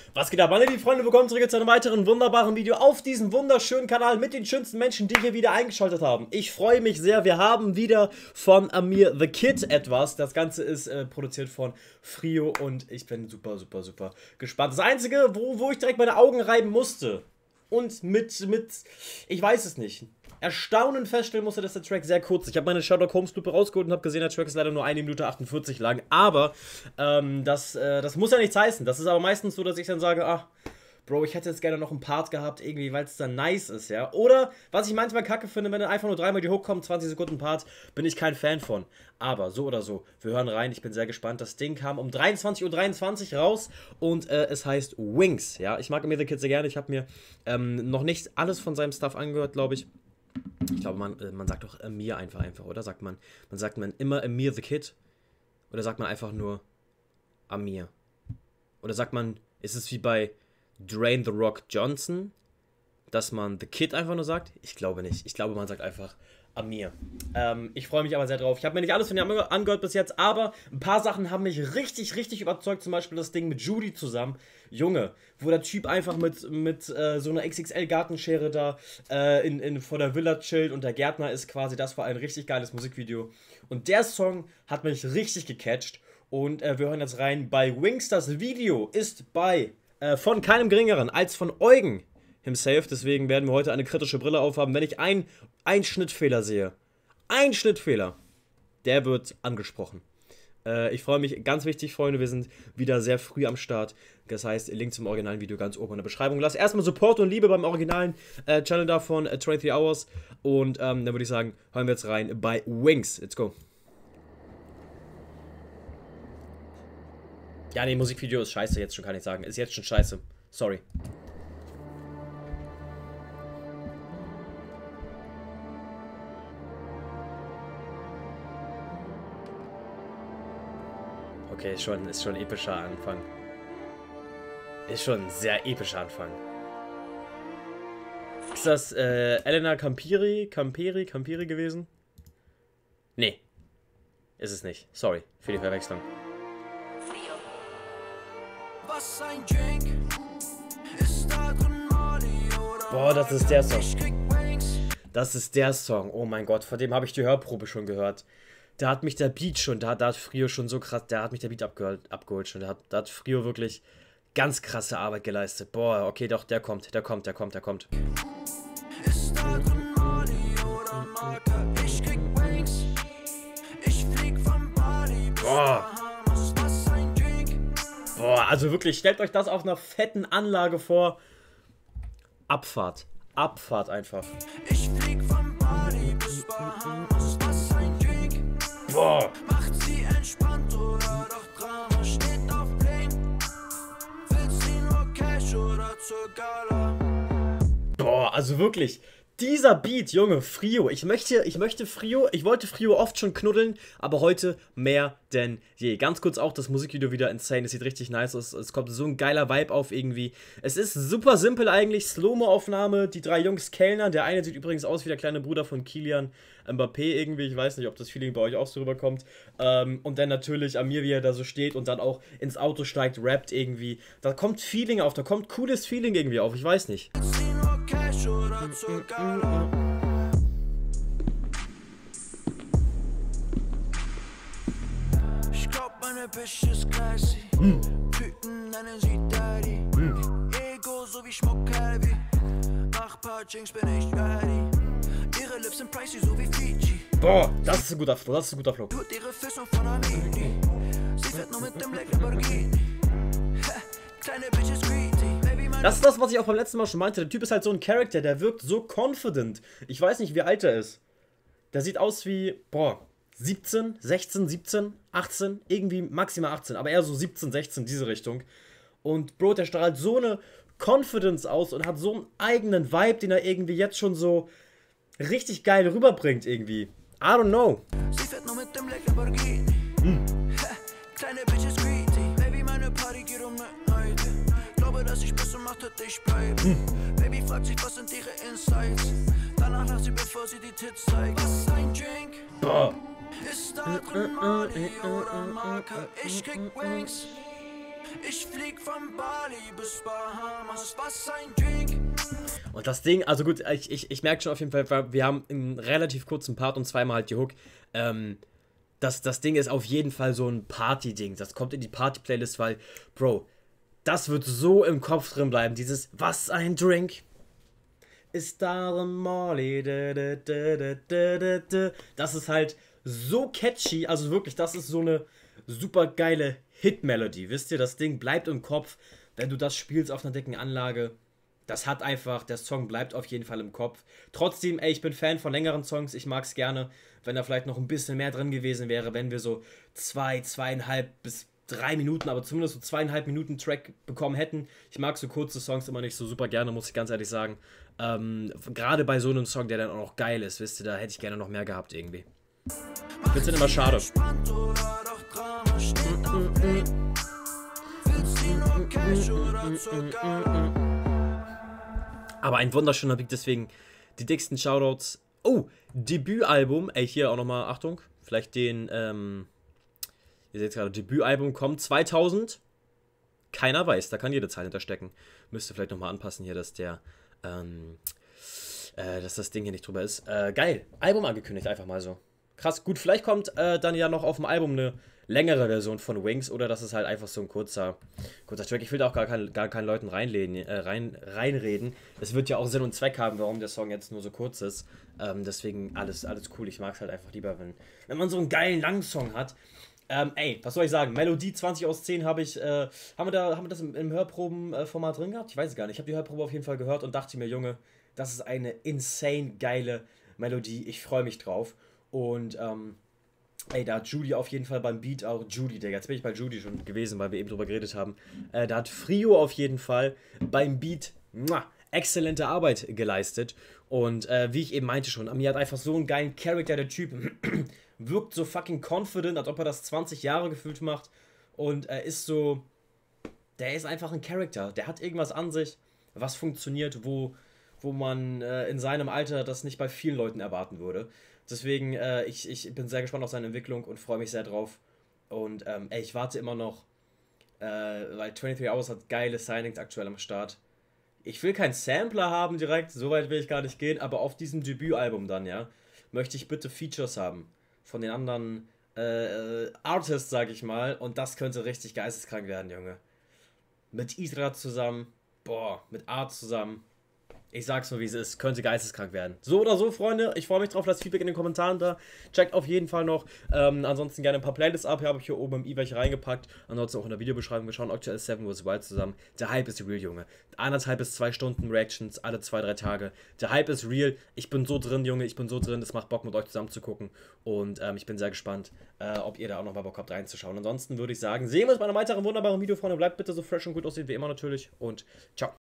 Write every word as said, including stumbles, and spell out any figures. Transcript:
Was geht ab, meine lieben Freunde? Willkommen zurück zu einem weiteren wunderbaren Video auf diesem wunderschönen Kanal mit den schönsten Menschen, die hier wieder eingeschaltet haben. Ich freue mich sehr, wir haben wieder von Amir the Kid etwas. Das Ganze ist äh, produziert von Frio und ich bin super, super, super gespannt. Das Einzige, wo, wo ich direkt meine Augen reiben musste und mit, mit, ich weiß es nicht, Erstaunen feststellen musste, dass der Track sehr kurz ist. Ich habe meine Sherlock Holmes Lupe rausgeholt und habe gesehen, der Track ist leider nur eine Minute achtundvierzig lang. Aber ähm, das, äh, das muss ja nichts heißen. Das ist aber meistens so, dass ich dann sage, ach, Bro, ich hätte jetzt gerne noch einen Part gehabt, irgendwie, weil es dann nice ist, ja. Oder, was ich manchmal kacke finde, wenn dann einfach nur dreimal die Hook kommt, zwanzig Sekunden Part, bin ich kein Fan von. Aber so oder so, wir hören rein, ich bin sehr gespannt. Das Ding kam um dreiundzwanzig Uhr dreiundzwanzig raus und äh, es heißt Wings, ja. Ich mag Amir the Kid sehr gerne, ich habe mir ähm, noch nicht alles von seinem Stuff angehört, glaube ich. Ich glaube, man, man sagt doch Amir einfach einfach, oder? Sagt man, man sagt man immer Amir the Kid? Oder sagt man einfach nur Amir? Oder sagt man, ist es wie bei Dwayne The Rock Johnson, dass man The Kid einfach nur sagt? Ich glaube nicht. Ich glaube, man sagt einfach Amir. Ähm, ich freue mich aber sehr drauf. Ich habe mir nicht alles von ihm angehört bis jetzt, aber ein paar Sachen haben mich richtig, richtig überzeugt. Zum Beispiel das Ding mit Judy zusammen. Junge, wo der Typ einfach mit, mit äh, so einer X X L-Gartenschere da äh, in, in, vor der Villa chillt und der Gärtner ist quasi, das war ein richtig geiles Musikvideo. Und der Song hat mich richtig gecatcht. Und äh, wir hören jetzt rein bei Wings. Das Video ist bei äh, von keinem Geringeren als von Eugen himself. Deswegen werden wir heute eine kritische Brille aufhaben. Wenn ich einen Schnittfehler sehe, ein Schnittfehler, der wird angesprochen. Äh, ich freue mich, ganz wichtig, Freunde, wir sind wieder sehr früh am Start. Das heißt, Link zum originalen Video ganz oben in der Beschreibung. Lasst erstmal Support und Liebe beim originalen äh, Channel da von äh, twenty-three hours. Und ähm, dann würde ich sagen, hören wir jetzt rein bei Wings. Let's go. Ja, nee, Musikvideo ist scheiße, jetzt schon kann ich sagen. Ist jetzt schon scheiße. Sorry. Okay, ist schon, ist schon ein epischer Anfang. Ist schon ein sehr epischer Anfang. Ist das äh, Elena Campiri, Campiri, Campiri gewesen? Nee. Ist es nicht. Sorry für die Verwechslung. Was ein Drink? Ist da drin Molly oder Boah, das ist der Song. Das ist der Song. Oh mein Gott, vor dem habe ich die Hörprobe schon gehört. Da hat mich der Beat schon, da, da hat Frio schon so krass, da hat mich der Beat abgeholt, abgeholt schon. Da hat, da hat Frio wirklich ganz krasse Arbeit geleistet. Boah, okay, doch, der kommt, der kommt, der kommt, der kommt. Ist da drin Molly oder Marke? Ich krieg Wings. Ich flieg vom Bali bis Boah. Boah, also wirklich, stellt euch das auf einer fetten Anlage vor. Abfahrt. Abfahrt einfach. Ich flieg vom Bali bis Bahamas, was ein Drink. Boah. Macht sie entspannt oder doch Drama steht auf Blink. Will sie nur Cash oder zur Gala? Boah, also wirklich. Dieser Beat, Junge, Frio. Ich möchte, ich möchte Frio, ich wollte Frio oft schon knuddeln, aber heute mehr denn je. Ganz kurz auch das Musikvideo wieder insane. Es sieht richtig nice aus. Es kommt so ein geiler Vibe auf irgendwie. Es ist super simpel eigentlich. Slow-Mo-Aufnahme. Die drei Jungs Kellner. Der eine sieht übrigens aus wie der kleine Bruder von Kylian Mbappé irgendwie. Ich weiß nicht, ob das Feeling bei euch auch so rüberkommt. Ähm, und dann natürlich Amir, wie er da so steht und dann auch ins Auto steigt, rappt irgendwie. Da kommt Feeling auf. Da kommt cooles Feeling irgendwie auf. Ich weiß nicht. Oder zur Gala. Ich glaub, meine Bitch ist classy. Mm. Typen nennen sie Daddy. Mm. Ego so wie Schmuck Heavy. Nach paar Jinx bin ich ready. Ihre Lips sind pricey so wie Fiji. Boah, das ist ein guter Flow, das ist ein guter Flow. Tut ihre Füße von Amini. Sie fährt nur mit dem Black Lamborghini. Kleine Bitch ist greedy. Das ist das, was ich auch beim letzten Mal schon meinte. Der Typ ist halt so ein Charakter, der wirkt so confident. Ich weiß nicht, wie alt er ist. Der sieht aus wie, boah, siebzehn, sechzehn, siebzehn, achtzehn, irgendwie maximal achtzehn, aber eher so siebzehn, sechzehn, diese Richtung. Und Bro, der strahlt so eine Confidence aus und hat so einen eigenen Vibe, den er irgendwie jetzt schon so richtig geil rüberbringt irgendwie. I don't know. Sie fährt nur mit dem Black Lamborghini. Hm. Kleine Bitch ist greedy. Baby, meine Party geht um Midnight. Glaube, dass ich bis um acht dich bleibe. Hm. Baby fragt sich, was sind ihre Insights. Danach lacht sie, bevor sie die Tits zeigt. Was ein Drink? Boah. Ist da drin Molly oder Marke? Ich krieg Wings. Ich flieg von Bali bis Bahamas, was ein Drink. Und das Ding, also gut, ich, ich, ich merke schon auf jeden Fall, wir haben einen relativ kurzen Part und zweimal halt die Hook. Ähm, das, das Ding ist auf jeden Fall so ein Party-Ding. Das kommt in die Party-Playlist, weil, Bro, das wird so im Kopf drin bleiben. Dieses, was ein Drink ist darin Molly. Das ist halt so catchy. Also wirklich, das ist so eine super geile Hit-Melody. Wisst ihr, das Ding bleibt im Kopf, wenn du das spielst auf einer dicken Anlage. Das hat einfach, der Song bleibt auf jeden Fall im Kopf. Trotzdem, ey, ich bin Fan von längeren Songs. Ich mag es gerne, wenn da vielleicht noch ein bisschen mehr drin gewesen wäre, wenn wir so zwei, zweieinhalb bis drei Minuten, aber zumindest so zweieinhalb Minuten Track bekommen hätten. Ich mag so kurze Songs immer nicht so super gerne, muss ich ganz ehrlich sagen. Ähm, gerade bei so einem Song, der dann auch noch geil ist, wisst ihr, da hätte ich gerne noch mehr gehabt irgendwie. Ich find's dann immer schade. Aber ein wunderschöner Beat, deswegen die dicksten Shoutouts. Oh, Debütalbum, ey, hier auch nochmal, Achtung, vielleicht den, ähm, ihr seht gerade, Debütalbum kommt zweitausend. Keiner weiß, da kann jede Zahl hinterstecken. Müsste vielleicht nochmal anpassen hier, dass der, ähm, äh, dass das Ding hier nicht drüber ist. Äh, geil, Album angekündigt, einfach mal so. Krass, gut, vielleicht kommt äh, dann ja noch auf dem Album eine längere Version von Wings oder das ist halt einfach so ein kurzer, kurzer Track. Ich will da auch gar, kein, gar keinen Leuten reinreden, äh, rein, reinreden. Es wird ja auch Sinn und Zweck haben, warum der Song jetzt nur so kurz ist. Ähm, deswegen alles, alles cool. Ich mag es halt einfach lieber, wenn, wenn man so einen geilen langen Song hat. Ähm, ey, was soll ich sagen? Melodie zwanzig aus zehn habe ich, äh, haben wir da, haben wir das im, im Hörprobenformat drin gehabt? Ich weiß es gar nicht. Ich habe die Hörprobe auf jeden Fall gehört und dachte mir, Junge, das ist eine insane geile Melodie. Ich freue mich drauf. Und, ähm, ey, da hat Judy auf jeden Fall beim Beat auch, Judy, Digga, jetzt bin ich bei Judy schon gewesen, weil wir eben drüber geredet haben. Äh, da hat Frio auf jeden Fall beim Beat, muah, exzellente Arbeit geleistet. Und äh, wie ich eben meinte schon, Amir hat einfach so einen geilen Charakter, der Typ wirkt so fucking confident, als ob er das zwanzig Jahre gefühlt macht. Und er ist so, der ist einfach ein Charakter, der hat irgendwas an sich, was funktioniert, wo, wo man äh, in seinem Alter das nicht bei vielen Leuten erwarten würde. Deswegen, äh, ich, ich bin sehr gespannt auf seine Entwicklung und freue mich sehr drauf. Und ähm, ey, ich warte immer noch, äh, weil dreiundzwanzig Hours hat geile Signings aktuell am Start. Ich will keinen Sampler haben direkt, so weit will ich gar nicht gehen, aber auf diesem Debütalbum dann, ja, möchte ich bitte Features haben von den anderen äh, Artists, sag ich mal. Und das könnte richtig geisteskrank werden, Junge. Mit Isra zusammen, boah, mit Art zusammen. Ich sag's nur, wie es ist. Könnte geisteskrank werden. So oder so, Freunde. Ich freue mich drauf. Lasst Feedback in den Kommentaren da. Checkt auf jeden Fall noch. Ähm, ansonsten gerne ein paar Playlists ab. Hier habe ich hier oben im i welche reingepackt. Ansonsten auch in der Videobeschreibung. Wir schauen aktuell Seven vs. Wild zusammen. Der Hype ist real, Junge. Eineinhalb bis zwei Stunden Reactions alle zwei, drei Tage. Der Hype ist real. Ich bin so drin, Junge. Ich bin so drin. Es macht Bock, mit euch zusammen zu gucken. Und ähm, ich bin sehr gespannt, äh, ob ihr da auch nochmal Bock habt, reinzuschauen. Ansonsten würde ich sagen, sehen wir uns bei einem weiteren wunderbaren Video, Freunde. Bleibt bitte so fresh und gut aussehen wie immer natürlich. Und ciao.